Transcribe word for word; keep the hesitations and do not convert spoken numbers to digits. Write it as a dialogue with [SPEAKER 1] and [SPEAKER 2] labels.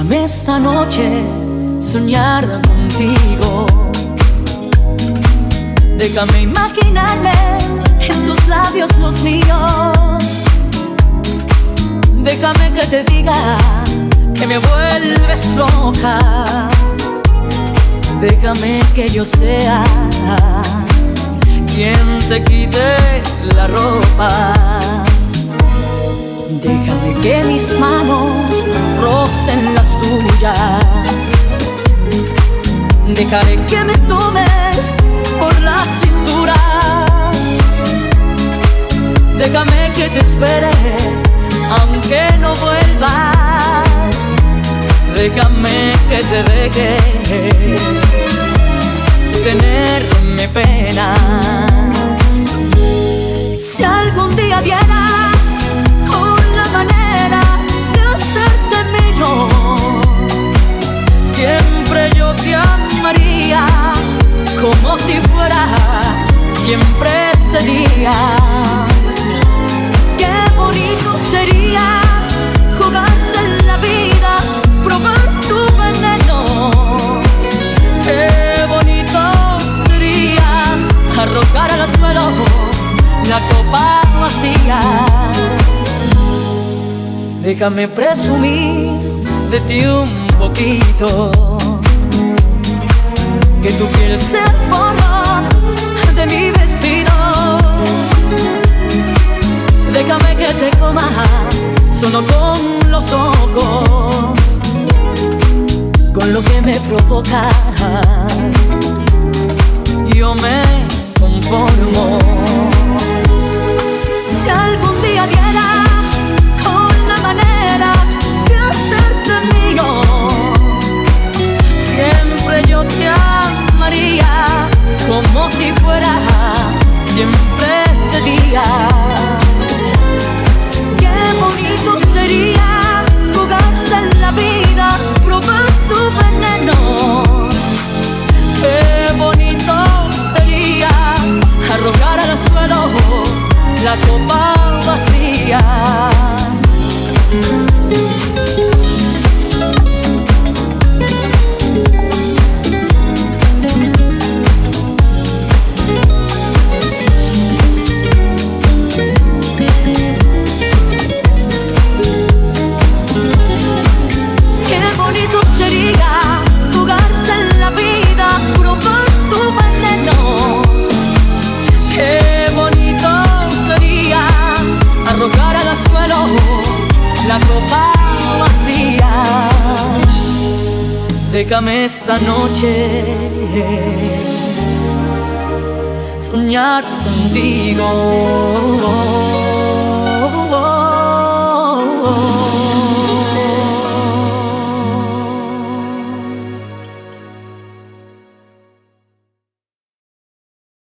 [SPEAKER 1] Déjame esta noche soñar contigo. Déjame imaginarme en tus labios los míos. Déjame que te diga que me vuelves loca. Déjame que yo sea quien te quite la ropa. Déjame que mis manos rocen las tuyas. Dejaré que me tomes por la cintura. Déjame que te espere aunque no vuelvas. Déjame que te deje tenerme pena. Si algún día diera con la manera de hacerte mío, siempre yo te amaría como si fuera siempre ese día. Qué bonito sería jugarse en la vida, probar tu veneno. Qué bonito sería arrojar al suelo la copa vacía. Déjame presumir de ti un poquito, que tu piel se forma de mi vestido. Déjame que te coma solo con los ojos, con lo que me provoca yo me conformo. Si algún día diera con la manera de hacerte mío, siempre yo te amaría como si fuera siempre ese día. Qué bonito sería jugarse en la vida, probar tu veneno. Qué bonito sería arrojar al suelo la copa vacía. La copa vacía. Déjame esta noche soñar contigo.